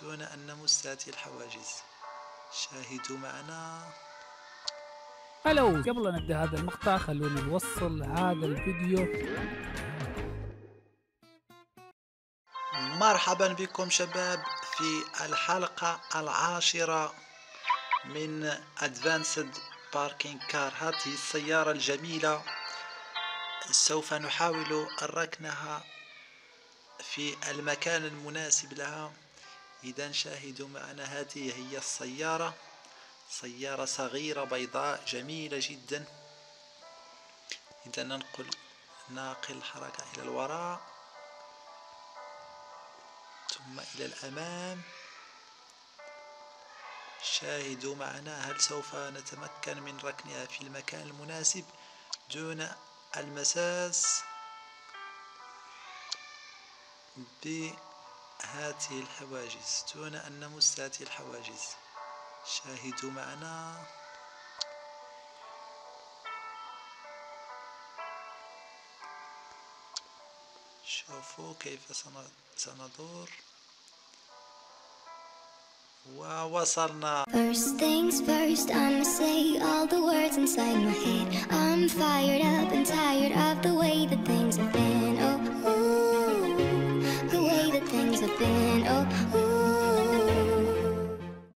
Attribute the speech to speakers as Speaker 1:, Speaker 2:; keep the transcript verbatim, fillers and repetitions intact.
Speaker 1: دون أن نمس هذه الحواجز. شاهدوا معنا.
Speaker 2: هلو، قبل أن نبدأ هذا المقطع خلونا نوصل هذا الفيديو.
Speaker 1: مرحبا بكم شباب في الحلقة العاشرة من Advanced Parking Car. هذه السيارة الجميلة سوف نحاول ركنها في المكان المناسب لها. إذا شاهدوا معنا، هذه هي السيارة، سيارة صغيرة بيضاء جميلة جدا. إذا ننقل ناقل الحركة إلى الوراء ثم إلى الأمام. شاهدوا معنا، هل سوف نتمكن من ركنها في المكان المناسب دون المساس بهذه الحواجز، دون أن نمس هذه الحواجز. شاهدوا معنا. شوفوا كيف سندور ووصلنا.
Speaker 3: First things first, I'ma say all the words inside my head. I'm fired up and tired of the way that things have been. Oh, ooh, the way that things have been. Oh, ooh.